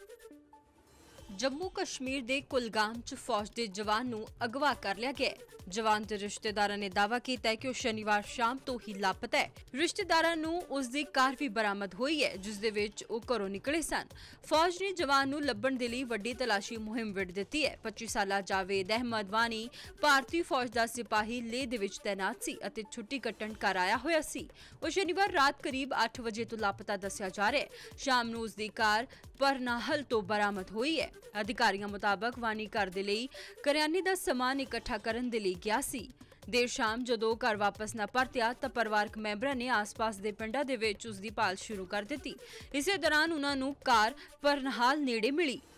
जम्मू कश्मीर के कुलगाम च फौज के जवान नूं अगवा कर लिया गया है। जवान के रिश्तेदारां ने दावा किया है कि वह शनिवार शाम तो ही लापता है। रिश्तेदारां नूं उसकी कार भी बरामद हुई है, जिस दे विच वो घरों निकले सन। फौज ने जवान नूं लभण दे लई वड्डी तलाशी मुहिम विड़ दित्ती है। 25 साला जावेद अहमद वानी भारतीय फौज का सिपाही लेह दे विच तैनात सी अते छुट्टी कट्टण घर आया होया सी। वो शनिवार रात करीब 8 बजे तो लापता दस्सिया जा रहा है। शाम नूं उसकी कार परनाहल तो बरामद हुई है। अधिकारियों मुताबक वानी घर दे लई करियाने दा समान इकट्ठा करन दे लई गया सी। देर शाम जदों घर वापस न परतिया तां परिवारक मैंबरां ने आस-पास दे पिंडां दे विच उसदी भाल शुरू कर दित्ती। इसे दौरान उन्हां नूं कार परनाहल नेड़े मिली।